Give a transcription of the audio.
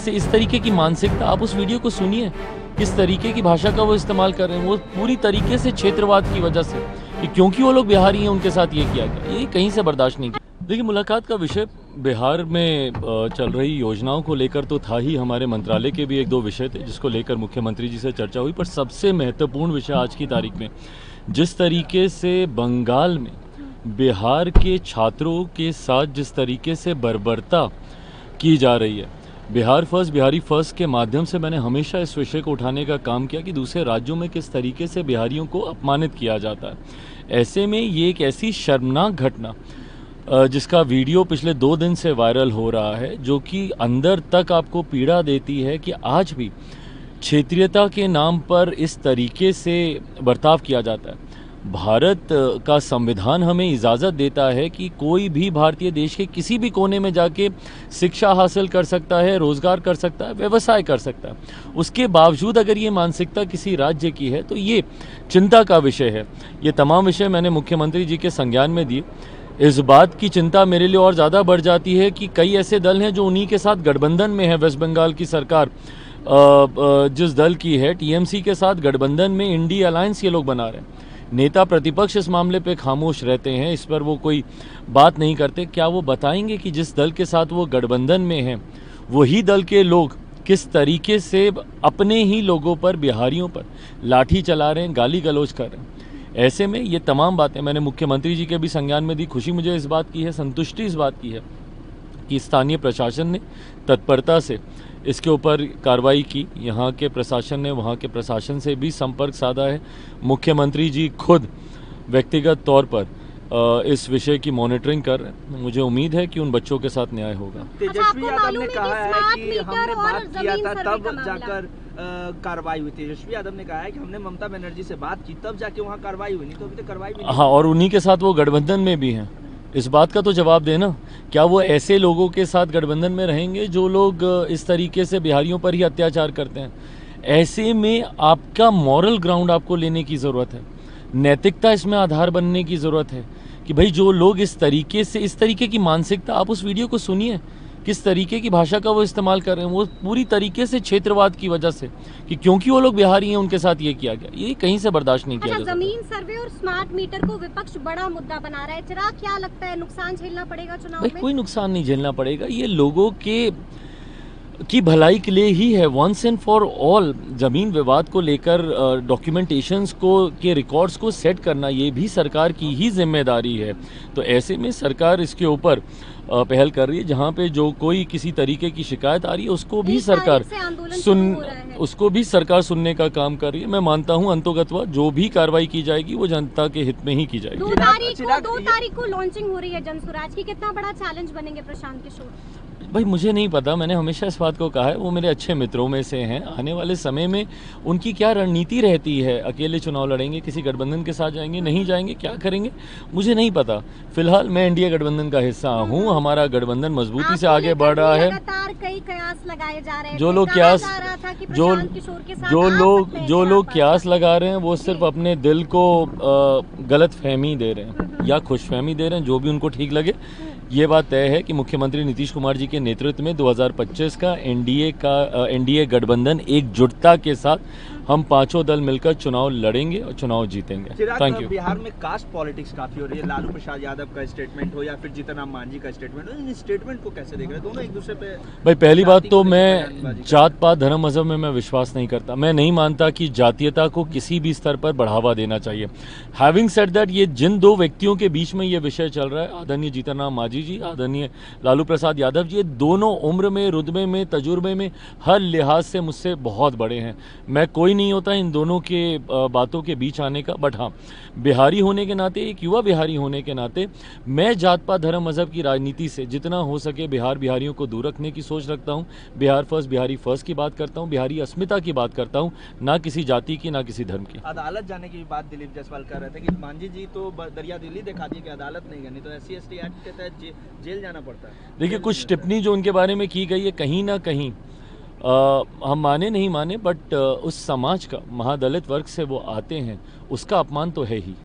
से इस तरीके की मानसिकता, आप उस वीडियो को सुनिए, किस तरीके की भाषा का वो इस्तेमाल कर रहे हैं, वो पूरी तरीके से क्षेत्रवाद की वजह से कि क्योंकि वो लोग बिहारी हैं उनके साथ ये किया गया, ये कहीं से बर्दाश्त नहीं किया। देखिए, मुलाकात का विषय बिहार में चल रही योजनाओं को लेकर तो था ही, हमारे मंत्रालय के भी एक दो विषय थे जिसको लेकर मुख्यमंत्री जी से चर्चा हुई, पर सबसे महत्वपूर्ण विषय आज की तारीख में जिस तरीके से बंगाल में बिहार के छात्रों के साथ जिस तरीके से बर्बरता की जा रही है, बिहार फर्स्ट बिहारी फर्स्ट के माध्यम से मैंने हमेशा इस विषय को उठाने का काम किया कि दूसरे राज्यों में किस तरीके से बिहारियों को अपमानित किया जाता है। ऐसे में ये एक ऐसी शर्मनाक घटना जिसका वीडियो पिछले 2 दिन से वायरल हो रहा है, जो कि अंदर तक आपको पीड़ा देती है कि आज भी क्षेत्रीयता के नाम पर इस तरीके से बर्ताव किया जाता है। भारत का संविधान हमें इजाज़त देता है कि कोई भी भारतीय देश के किसी भी कोने में जाके शिक्षा हासिल कर सकता है, रोज़गार कर सकता है, व्यवसाय कर सकता है। उसके बावजूद अगर ये मानसिकता किसी राज्य की है तो ये चिंता का विषय है। ये तमाम विषय मैंने मुख्यमंत्री जी के संज्ञान में दिए। इस बात की चिंता मेरे लिए और ज़्यादा बढ़ जाती है कि कई ऐसे दल हैं जो उन्हीं के साथ गठबंधन में है। वेस्ट बंगाल की सरकार जिस दल की है, टीएमसी के साथ गठबंधन में इंडी अलायंस ये लोग बना रहे हैं। नेता प्रतिपक्ष इस मामले पे खामोश रहते हैं, इस पर वो कोई बात नहीं करते। क्या वो बताएंगे कि जिस दल के साथ वो गठबंधन में हैं, वही दल के लोग किस तरीके से अपने ही लोगों पर, बिहारियों पर लाठी चला रहे हैं, गाली गलौज कर रहे हैं। ऐसे में ये तमाम बातें मैंने मुख्यमंत्री जी के भी संज्ञान में दी। खुशी मुझे इस बात की है, संतुष्टि इस बात की है कि स्थानीय प्रशासन ने तत्परता से इसके ऊपर कार्रवाई की। यहाँ के प्रशासन ने वहाँ के प्रशासन से भी संपर्क साधा है। मुख्यमंत्री जी खुद व्यक्तिगत तौर पर इस विषय की मॉनिटरिंग कर रहे हैं। मुझे उम्मीद है कि उन बच्चों के साथ न्याय होगा। तेजस्वी यादव ने कहा है कि हमने बात किया था तब जाकर कार्रवाई हुई। तेजस्वी यादव ने कहा है कि हमने ममता बनर्जी से बात की तब जाके वहाँ कार्रवाई हुई, नहीं तो अभी तक कार्रवाई भी नहीं। हाँ, और उन्हीं के साथ वो गठबंधन में भी हैं। इस बात का तो जवाब देना, क्या वो ऐसे लोगों के साथ गठबंधन में रहेंगे जो लोग इस तरीके से बिहारियों पर ही अत्याचार करते हैं? ऐसे में आपका मॉरल ग्राउंड आपको लेने की ज़रूरत है, नैतिकता इसमें आधार बनने की ज़रूरत है कि भाई जो लोग इस तरीके से, इस तरीके की मानसिकता, आप उस वीडियो को सुनिए, किस तरीके की भाषा का वो इस्तेमाल कर रहे हैं, वो पूरी तरीके से क्षेत्रवाद की वजह से कि क्योंकि वो लोग बिहारी हैं उनके साथ ये किया गया, ये कहीं से बर्दाश्त नहीं किया जा सकता। जमीन सर्वे और स्मार्ट मीटर को विपक्ष बड़ा मुद्दा बना रहा है। चिराग, क्या लगता है नुकसान झेलना पड़ेगा चुनाव में? कोई नुकसान नहीं झेलना पड़ेगा, ये लोगों की भलाई के लिए ही है। वंस एंड फॉर ऑल ज़मीन विवाद को लेकर डॉक्यूमेंटेशंस को के रिकॉर्ड्स को सेट करना ये भी सरकार की ही जिम्मेदारी है। तो ऐसे में सरकार इसके ऊपर पहल कर रही है। जहाँ पे जो कोई किसी तरीके की शिकायत आ रही है उसको भी सरकार सुनने का काम कर रही है। मैं मानता हूँ अंतोगत्वा जो भी कार्रवाई की जाएगी वो जनता के हित में ही की जाएगी। 2 तारीख को लॉन्चिंग हो रही है जनसुराज की, कितना बड़ा चैलेंज बनेंगे प्रशांत किशोर? भाई मुझे नहीं पता, मैंने हमेशा इस बात को कहा है, वो मेरे अच्छे मित्रों में से हैं। आने वाले समय में उनकी क्या रणनीति रहती है, अकेले चुनाव लड़ेंगे, किसी गठबंधन के साथ जाएंगे, नहीं जाएंगे, क्या करेंगे, मुझे नहीं पता। फिलहाल मैं एनडीए गठबंधन का हिस्सा हूँ, हमारा गठबंधन मजबूती से आगे बढ़ रहा है। कई कयास लगाए जा रहे हैं, जो लोग कयास लगा रहे हैं वो सिर्फ अपने दिल को गलत फहमी दे रहे हैं या खुशफहमी दे रहे हैं, जो भी उनको ठीक लगे। ये बात तय है कि मुख्यमंत्री नीतीश कुमार जी के नेतृत्व में 2025 का एनडीए गठबंधन एकजुटता के साथ हम पांचों दल मिलकर चुनाव लड़ेंगे और चुनाव जीतेंगे। Thank you. बिहार में कास्ट पॉलिटिक्स काफी हो रही है। लालू प्रसाद यादव का स्टेटमेंट हो या फिर जीतन राम मांझी का स्टेटमेंट हो, इन स्टेटमेंट को कैसे देख रहे हैं? दोनों एक दूसरे पे। भाई पहली बात तो मैं जात पात धर्म मजहब में मैं विश्वास नहीं करता। मैं नहीं मानता कि जातीयता को किसी भी स्तर पर बढ़ावा देना चाहिए। हैविंग सेड दैट, ये जिन 2 व्यक्तियों के बीच में ये विषय चल रहा है, आदरणीय जीतन राम मांझी जी, आदरणीय लालू प्रसाद यादव जी, ये दोनों उम्र में, रुतबे में, तजुर्बे में, हर लिहाज से मुझसे बहुत बड़े हैं। मैं कोई नहीं होता इन दोनों के बातों के बीच आने का, बट हाँ, बिहारी होने के नाते, एक युवा बिहारी होने के नाते मैं जात पात धर्म मजहब की राजनीति से जितना हो सके बिहारियों को दूर रखने की सोच रखता हूँ। बिहार फर्स्ट बिहारी फर्स्ट की बात करता हूँ, बिहारी अस्मिता की बात करता हूँ, ना किसी जाति की, ना किसी धर्म की। अदालत जाने की बात दिलीप जायसवाल कर रहे थे कि मांझी जी तो दरिया दिल्ली दिखा दिए कि अदालत नहीं गई, तो SC/ST एक्ट के तहत जेल जाना पड़ता है। देखिए, कुछ टिप्पणी जो उनके बारे में की गई है, कहीं ना कहीं हम माने नहीं माने, बट उस समाज का, महादलित वर्ग से वो आते हैं, उसका अपमान तो है ही।